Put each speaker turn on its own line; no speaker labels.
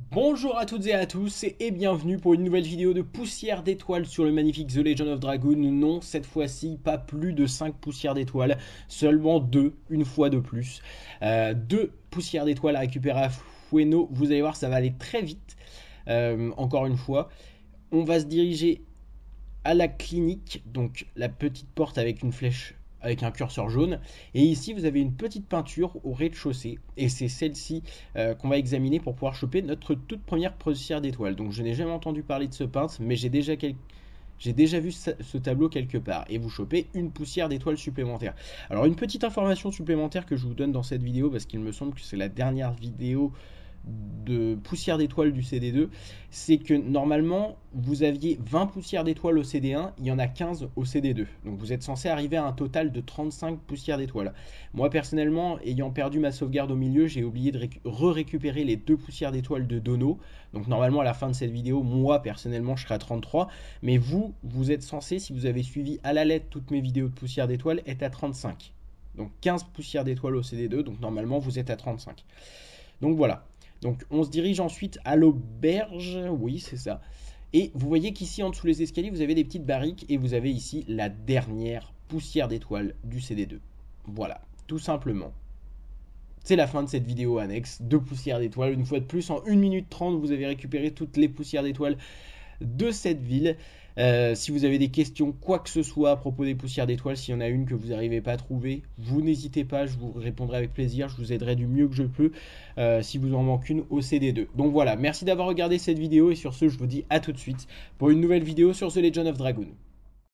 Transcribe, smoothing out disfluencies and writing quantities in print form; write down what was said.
Bonjour à toutes et à tous et bienvenue pour une nouvelle vidéo de poussière d'étoiles sur le magnifique The Legend of Dragoon. Non, cette fois-ci, pas plus de 5 poussières d'étoiles, seulement 2, une fois de plus. 2 poussières d'étoiles à récupérer à Fueno. Vous allez voir, ça va aller très vite. Encore une fois, on va se diriger à la clinique, donc la petite porte avec une flèche avec un curseur jaune. Et ici, vous avez une petite peinture au rez-de-chaussée. Et c'est celle-ci qu'on va examiner pour pouvoir choper notre toute première poussière d'étoiles. Donc je n'ai jamais entendu parler de ce peintre, mais j'ai déjà vu ce tableau quelque part. Et vous chopez une poussière d'étoiles supplémentaire. Alors une petite information supplémentaire que je vous donne dans cette vidéo, parce qu'il me semble que c'est la dernière vidéo de poussière d'étoiles du CD2, c'est que normalement vous aviez 20 poussières d'étoiles au CD1, il y en a 15 au CD2. Donc vous êtes censé arriver à un total de 35 poussières d'étoiles. Moi personnellement, ayant perdu ma sauvegarde au milieu, j'ai oublié de récupérer les 2 poussières d'étoiles de Dono. Donc normalement à la fin de cette vidéo, moi personnellement je serai à 33. Mais vous êtes censé, si vous avez suivi à la lettre toutes mes vidéos de poussière d'étoiles, être à 35. Donc 15 poussières d'étoiles au CD2, donc normalement vous êtes à 35. Donc voilà. Donc on se dirige ensuite à l'auberge, oui c'est ça. Et vous voyez qu'ici en dessous les escaliers vous avez des petites barriques et vous avez ici la dernière poussière d'étoiles du CD2. Voilà, tout simplement. C'est la fin de cette vidéo annexe, 2 poussières d'étoiles. Une fois de plus, en 1 minute 30, vous avez récupéré toutes les poussières d'étoiles de cette ville. Si vous avez des questions, quoi que ce soit à propos des poussières d'étoiles, s'il y en a une que vous n'arrivez pas à trouver, vous n'hésitez pas, je vous répondrai avec plaisir, je vous aiderai du mieux que je peux si vous en manque une au CD2. Donc voilà, merci d'avoir regardé cette vidéo et sur ce, je vous dis à tout de suite pour une nouvelle vidéo sur The Legend of Dragoon.